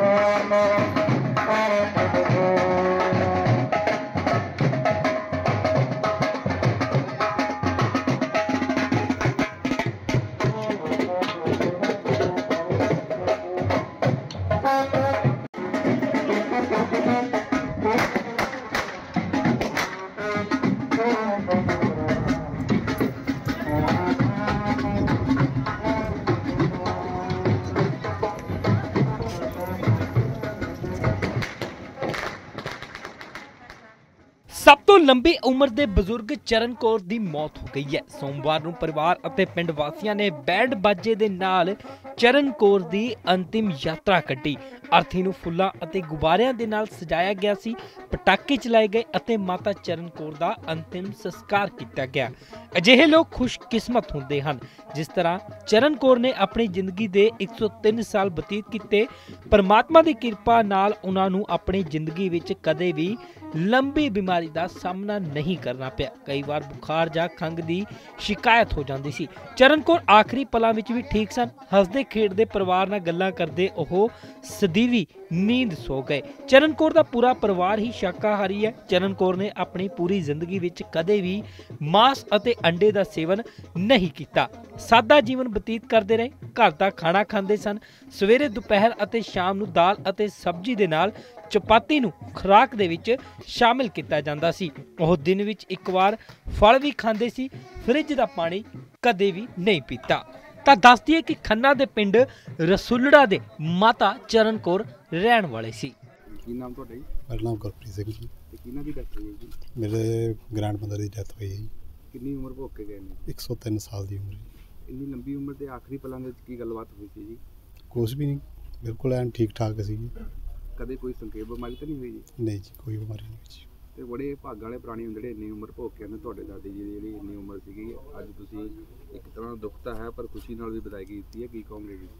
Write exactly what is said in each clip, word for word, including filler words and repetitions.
ਸਭ ਤੋਂ ਲੰਬੀ ਉਮਰ ਦੇ ਬਜ਼ੁਰਗ ਚਰਨ ਕੌਰ ਦੀ ਮੌਤ ਹੋ ਗਈ ਹੈ। ਸੋਮਵਾਰ ਨੂੰ ਪਰਿਵਾਰ ਅਤੇ ਪਿੰਡ ਵਾਸੀਆਂ ਨੇ ਬੈਂਡ ਬਾਜੇ ਦੇ ਨਾਲ ਚਰਨ ਕੌਰ ਦੀ ਅੰਤਿਮ ਯਾਤਰਾ ਕੱਢੀ। ਅਰਥੀ ਨੂੰ ਫੁੱਲਾਂ ਅਤੇ ਗੁਬਾਰਿਆਂ ਦੇ ਨਾਲ ਸਜਾਇਆ ਗਿਆ ਸੀ, ਪਟਾਕੇ ਚਲਾਏ ਗਏ ਅਤੇ ਮਾਤਾ ਚਰਨ ਕੌਰ ਦਾ ਅੰਤਿਮ ਸੰਸਕਾਰ ਕੀਤਾ ਗਿਆ। ਅਜਿਹੇ ਲੋਕ ਖੁਸ਼ਕਿਸਮਤ ਹੁੰਦੇ ਹਨ ਜਿਸ ਤਰ੍ਹਾਂ ਚਰਨ ਕੌਰ ਨੇ ਆਪਣੀ ਜ਼ਿੰਦਗੀ ਦੇ ਇੱਕ ਸੌ ਤਿੰਨ ਸਾਲ ਬਤੀਤ ਕੀਤੇ। ਪਰਮਾਤਮਾ ਦੀ ਕਿਰਪਾ ਨਾਲ ਉਹਨਾਂ ਨੂੰ ਆਪਣੀ ਜ਼ਿੰਦਗੀ ਵਿੱਚ ਕਦੇ ਵੀ ਲੰਬੀ ਬਿਮਾਰੀ ਦਾ ਸਾਹਮਣਾ ਨਹੀਂ ਕਰਨਾ ਪਿਆ। ਕਈ ਵਾਰ ਬੁਖਾਰ ਜਾਂ ਖੰਘ ਦੀ ਸ਼ਿਕਾਇਤ ਹੋ ਜਾਂਦੀ ਸੀ। ਚਰਨ ਕੌਰ ਆਖਰੀ ਪਲਾਂ ਵਿੱਚ ਵੀ ਠੀਕ ਸਨ। ਹੱਸਦੇ ਖੇਡਦੇ ਪਰਿਵਾਰ ਨਾਲ ਗੱਲਾਂ ਕਰਦੇ ਉਹ ਸਦੀਵੀ ਨੀਂਦ ਸੋ ਗਏ। ਚਰਨ ਕੌਰ ਦਾ ਪੂਰਾ ਪਰਿਵਾਰ ਹੀ ਸ਼ਾਕਾਹਾਰੀ ਹੈ। ਚਰਨ ਕੌਰ ਨੇ ਆਪਣੀ ਪੂਰੀ ਜ਼ਿੰਦਗੀ ਵਿੱਚ ਕਦੇ ਵੀ ਮਾंस ਅਤੇ ਅੰਡੇ ਦਾ ਸੇਵਨ ਨਹੀਂ ਕੀਤਾ। ਸਾਦਾ ਜੀਵਨ ਬਤੀਤ ਕਰਦੇ ਰਹੇ। ਘਰ ਦਾ ਖਾਣਾ ਖਾਂਦੇ ਸਨ। ਸਵੇਰੇ, ਦੁਪਹਿਰ ਅਤੇ ਸ਼ਾਮ ਨੂੰ ਦਾਲ ਅਤੇ ਸਬਜ਼ੀ ਦੇ ਨਾਲ ਚਪਾਤੀ ਨੂੰ ਖੁਰਾਕ ਦੇ ਵਿੱਚ ਸ਼ਾਮਿਲ ਕੀਤਾ ਜਾਂਦਾ ਸੀ। ਉਹ ਦਿਨ ਵਿੱਚ ਇੱਕ ਵਾਰ ਫਲ ਵੀ ਖਾਂਦੇ ਸੀ। ਫਰਿੱਜ ਦਾ ਪਾਣੀ ਕਦੇ ਵੀ ਨਹੀਂ ਪੀਤਾ। ਤਾਂ ਦੱਸ ਦਈਏ ਕਿ ਖੰਨਾ ਦੇ ਪਿੰਡ ਰਸੂਲੜਾ ਦੇ ਮਾਤਾ ਚਰਨ ਕੌਰ ਰਹਿਣ ਵਾਲੇ ਸੀ। ਕੀ ਨਾਮ ਤੁਹਾਡਾ ਜੀ? ਮੇਰਾ ਨਾਮ ਗੁਰਪ੍ਰੀਤ ਸਿੰਘ ਜੀ। ਤੇ ਕਿਹਨਾਂ ਦੀ ਡੈਥ ਹੋਈ ਜੀ? ਮੇਰੇ ਗ੍ਰੈਂਡਮਦਰ ਦੀ ਡੈਥ ਹੋਈ ਜੀ। ਕਿੰਨੀ ਉਮਰ ਭੋਗ ਕੇ ਗਏ ਨੇ? ਇੱਕ ਸੌ ਤਿੰਨ ਸਾਲ ਦੀ ਉਮਰ। ਇੰਨੀ ਲੰਬੀ ਉਮਰ ਦੇ ਆਖਰੀ ਪਲਾਂ ਦੇ ਵਿੱਚ ਕੀ ਗੱਲਬਾਤ ਹੋਈ ਸੀ ਜੀ? ਕੁਛ ਵੀ ਨਹੀਂ, ਬਿਲਕੁਲ ਐਨ ਠੀਕ ਠਾਕ ਸੀ। ਕਦੇ ਕੋਈ ਸੰਖੇਪ ਬਿਮਾਰੀ ਤਾਂ ਨਹੀਂ ਹੋਈ ਜੀ? ਨਹੀਂ ਜੀ, ਕੋਈ ਬਿਮਾਰੀ ਨਹੀਂ ਜੀ। ਤੇ ਬੜੇ ਭਾਗਾਂ ਵਾਲੇ ਪ੍ਰਾਣੀ ਹੁੰਦੇ ਜਿਹੜੇ ਇੰਨੀ ਉਮਰ ਭੋਗ ਕੇ ਆਉਂਦੇ। ਤੁਹਾਡੇ ਦਾਦੀ ਜੀ ਦੀ ਜਿਹੜੀ ਇੰਨੀ ਉਮਰ ਸੀਗੀ, ਅੱਜ ਤੁਸੀਂ ਇੱਕ ਤਰ੍ਹਾਂ ਦਾ ਦੁੱਖ ਤਾਂ ਹੈ ਪਰ ਖੁਸ਼ੀ ਨਾਲ ਵੀ ਵਿਦਾਇਗੀ ਦਿੱਤੀ ਹੈ, ਕੀ ਕਹੋਗੇ ਜੀ?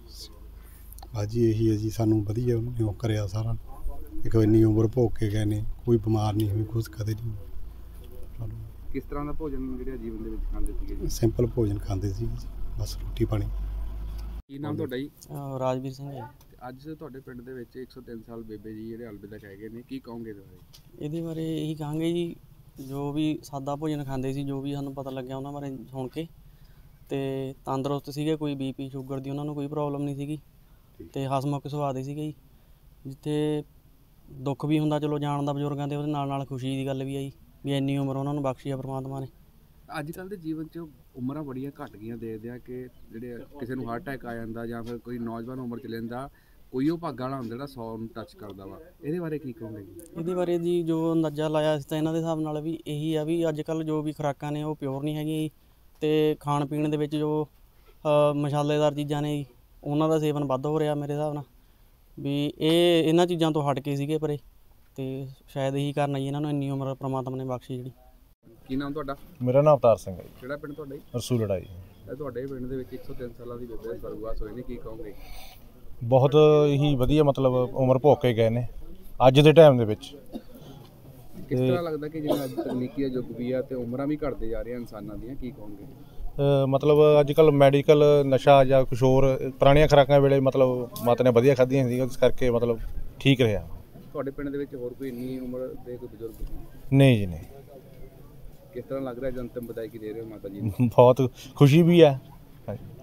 ਬਾਜੀ ਇਹੀ ਹੈ ਜੀ, ਸਾਨੂੰ ਵਧੀਆ ਉਹਨੇ ਉਹ ਕਰਿਆ ਸਾਰਾ। ਇੱਕ ਇੰਨੀ ਉਮਰ ਭੋਗ ਕੇ ਗਏ ਨੇ, ਕੋਈ ਬਿਮਾਰ ਨਹੀਂ ਹੋਈ, ਕੁਛ ਕਦੇ ਨਹੀਂ। ਕਿਸ ਤਰ੍ਹਾਂ ਦਾ ਭੋਜਨ ਜਿਹੜਾ ਜੀਵਨ ਦੇ ਵਿੱਚ ਖਾਂਦੇ ਸੀਗੇ ਜੀ? ਸਿੰਪਲ ਭੋਜਨ ਖਾਂਦੇ ਸੀ ਜੀ, ਬਸ ਰੋਟੀ ਪਾਣੀ। ਕੀ ਨਾਮ ਤੁਹਾਡਾ ਜੀ? ਰਾਜਵੀਰ ਸਿੰਘ ਜੀ। ਅੱਜ ਤੁਹਾਡੇ ਪਿੰਡ ਦੇ ਵਿੱਚ ਇੱਕ ਸੌ ਤਿੰਨ ਸਾਲ ਬੇਬੇ ਜੀ ਜਿਹੜੇ ਅਲਵਿਦਾ ਕਹਿ ਗਏ ਨੇ, ਕੀ ਕਹੋਗੇ ਇਹਦੇ ਬਾਰੇ? ਇਹਦੇ ਬਾਰੇ ਇਹੀ ਕਹਾਂਗੇ ਜੀ, ਜੋ ਵੀ ਸਾਦਾ ਭੋਜਨ ਖਾਂਦੇ ਸੀ, ਜੋ ਵੀ ਸਾਨੂੰ ਪਤਾ ਲੱਗਿਆ ਉਹਨਾਂ ਬਾਰੇ ਸੁਣ ਕੇ, ਤੇ ਤੰਦਰੁਸਤ ਸੀਗੇ। ਕੋਈ ਬੀਪੀ ਸ਼ੂਗਰ ਦੀ ਉਹਨਾਂ ਨੂੰ ਕੋਈ ਪ੍ਰੋਬਲਮ ਨਹੀਂ ਸੀਗੀ, ਤੇ ਹਸਮੁਖ ਸੁਭਾਅ ਦੇ ਸੀਗੇ ਜੀ। ਜਿੱਥੇ ਦੁੱਖ ਵੀ ਹੁੰਦਾ ਚਲੋ ਜਾਣ ਦਾ ਬਜ਼ੁਰਗਾਂ ਦੇ, ਉਹਦੇ ਨਾਲ ਨਾਲ ਖੁਸ਼ੀ ਦੀ ਗੱਲ ਵੀ ਆਈ ਵੀ ਇੰਨੀ ਉਮਰ ਉਹਨਾਂ ਨੂੰ ਬਖਸ਼ੀ ਆ ਪਰਮਾਤਮਾ ਨੇ। ਅੱਜ ਕੱਲ੍ਹ ਦੇ ਜੀਵਨ 'ਚ ਉਮਰਾਂ ਬੜੀਆਂ ਘੱਟ ਗਈਆਂ, ਦੇਖਦੇ ਆ ਕਿ ਜਿਹੜੇ ਕਿਸੇ ਨੂੰ ਹਾਰਟ ਅਟੈਕ ਆ ਜਾਂਦਾ ਜਾਂ ਫਿਰ ਕੋਈ ਨੌਜਵਾਨ ਉਮਰ 'ਚ ਲੈਂਦਾ, ਕੋਈ ਉਹ ਭਾਗਾਂ ਵਾਲਾ ਹੁੰਦਾ ਜਿਹੜਾ ਸੌ ਨੂੰ ਟੱਚ ਕਰਦਾ ਵਾ। ਇਹਦੇ ਬਾਰੇ ਕੀ ਕਹੋਗੇ ਜੀ? ਇਹਦੇ ਬਾਰੇ ਜੀ ਜੋ ਅੰਦਾਜ਼ਾ ਲਾਇਆ ਸੀ ਤਾਂ ਇਹਨਾਂ ਦੇ ਹਿਸਾਬ ਨਾਲ ਵੀ ਇਹੀ ਆ ਵੀ ਅੱਜ ਕੱਲ੍ਹ ਜੋ ਵੀ ਖੁਰਾਕਾਂ ਨੇ ਉਹ ਪਿਓਰ ਨਹੀਂ ਹੈਗੀਆਂ ਜੀ, ਅਤੇ ਖਾਣ ਪੀਣ ਦੇ ਵਿੱਚ ਜੋ ਮਸਾਲੇਦਾਰ ਚੀਜ਼ਾਂ ਨੇ ਜੀ ਉਹਨਾਂ ਦਾ ਸੇਵਨ ਵੱਧ ਹੋ ਰਿਹਾ ਮੇਰੇ ਹਿਸਾਬ ਨਾਲ। ਵੀ ਇਹ ਇਹਨਾਂ ਚੀਜ਼ਾਂ ਤੋਂ ਹਟ ਕੇ ਸੀਗੇ ਪਰੇ, ਅਤੇ ਸ਼ਾਇਦ ਇਹੀ ਕਾਰਨ ਜੀ ਇਹਨਾਂ ਨੂੰ ਇੰਨੀ ਉਮਰ ਪ੍ਰਮਾਤਮਾ ਨੇ ਬਖਸ਼ੀ ਜਿਹੜੀ। ਕੀ ਨਾਮ ਤੁਹਾਡਾ? ਮੇਰਾ ਨਾਮ ਅਵਤਾਰ ਸਿੰਘ ਹੈ ਜੀ। ਕਿਹੜਾ ਪਿੰਡ ਤੁਹਾਡਾ ਜੀ? ਰਸੂਲੜਾ ਜੀ। ਇਹ ਤੁਹਾਡੇ ਪਿੰਡ ਦੇ ਵਿੱਚ ਇੱਕ ਸੌ ਤਿੰਨ ਸਾਲਾਂ ਦੀ ਬੇਬੇ ਸਰਗਵਾਸ ਹੋਏ ਨੇ, ਕੀ ਕਹੋਗੇ? ਬਹੁਤ ਹੀ ਵਧੀਆ ਮਤਲਬ ਉਮਰ ਭੋਗ ਕੇ ਗਏ ਨੇ ਅੱਜ ਦੇ ਟਾਈਮ ਦੇ ਵਿੱਚ। ਕਿਸ ਤਰ੍ਹਾਂ ਲੱਗਦਾ ਕਿ ਜਿਵੇਂ ਅੱਜ ਤਕਨੀਕੀ ਦਾ ਯੁੱਗ ਵੀ ਆ ਤੇ ਉਮਰਾਂ ਵੀ ਘਟਦੇ ਜਾ ਰਹੀਆਂ ਇਨਸਾਨਾਂ ਦੀਆਂ, ਕੀ ਕਹੋਗੇ? ਮਤਲਬ ਅੱਜ ਕੱਲ੍ਹ ਮੈਡੀਕਲ ਨਸ਼ਾ ਜਾਂ ਕੁਛ ਹੋਰ ਪੁਰਾਣੀਆਂ ਖੁਰਾਕਾਂ ਵੇਲੇ ਮਤਲਬ ਮਾਤਾ ਨੇ ਵਧੀਆ ਖਾਧੀਆਂ ਸੀ, ਇਸ ਕਰਕੇ ਮਤਲਬ ਠੀਕ ਰਿਹਾ। ਤੁਹਾਡੇ ਪਿੰਡ ਦੇ ਵਿੱਚ ਹੋਰ ਕੋਈ ਇੰਨੀ ਉਮਰ ਦੇ ਕੋਈ ਬਜ਼ੁਰਗ? ਨਹੀਂ ਜੀ, ਨਹੀਂ। ਕਿਸ ਤਰ੍ਹਾਂ ਲੱਗ ਰਿਹਾ ਅੰਤਿਮ ਵਿਦਾਇਗੀ ਦੇ ਰਹੇ ਹੋ ਮਾਤਾ ਜੀ ਨੂੰ? ਬਹੁਤ ਖੁਸ਼ੀ ਵੀ ਹੈ।